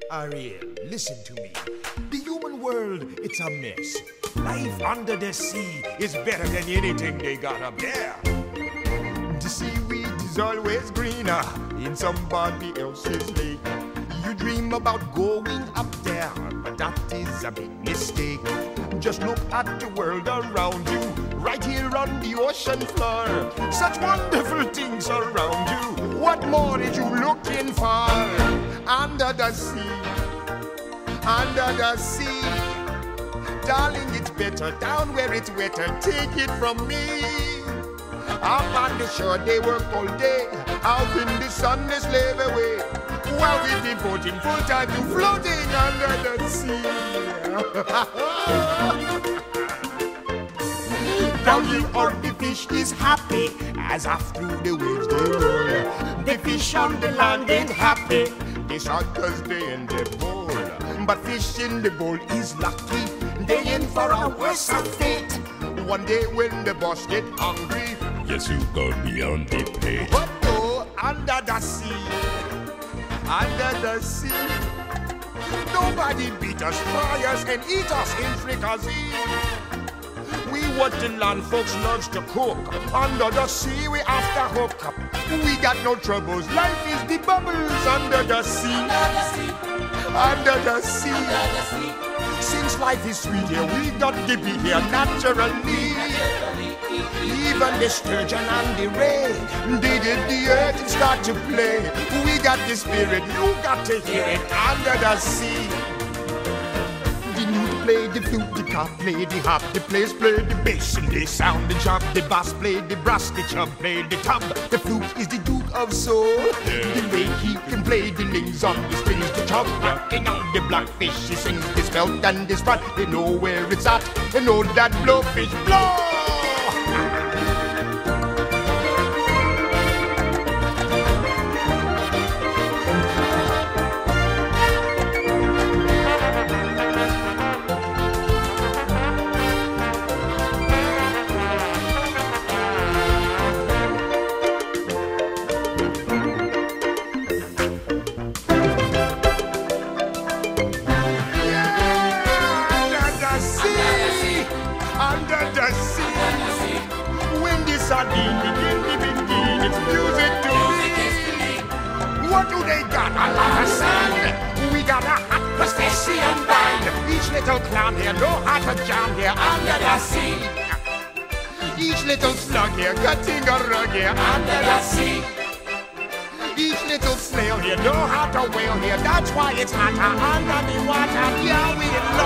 Ariel, listen to me. The human world, it's a mess. Life under the sea is better than anything they got up there. The seaweed is always greener in somebody else's lake. You dream about going up there, but that is a big mistake. Just look at the world around you, right here on the ocean floor. Such wonderful things around you. What more are you looking for? Under the sea, under the sea. Darling, it's better down where it's wetter. Take it from me. Up on the shore they work all day, out in the sun they slave away, while we devoting full time to floating under the sea. Down here on the fish is happy, as after the waves they roll. The fish on the land ain't happy, they shot 'cause they in the bowl. But fish in the bowl is lucky, they in for a worse fate. One day when the boss get hungry, yes, you go beyond the pay. But oh, under the sea, under the sea, nobody beat us, fry us, and eat us in fricassee. We what the land folks loves to cook. Under the sea, we after hook. We got no troubles. Life is the bubbles under the sea. Under the sea. Under the sea. Since life is sweet here, we got to be here naturally. Even the sturgeon and the ray, they did the earth and start to play. We got the spirit, you got to hear it under the sea. The newt play the flute, the cop play the hop, the players play the bass and they sound the chop. The bass play the brass, the chub play the tub. The flute is the duke of soul. The way he can play the lings on the strings, the chub rocking on the blackfish. He sings the spelt and the sprat. They know where it's at, they know that blowfish blow. Under the sea, when the sardine begin, it's music to me. What do they got? A lot of sand. We got a hot crustacean band. Each little clown here know how to jam here under the sea. Each little slug here cutting a rug here under the sea. Each little snail here know how to whale here. That's why it's hotter under the water. Yeah, we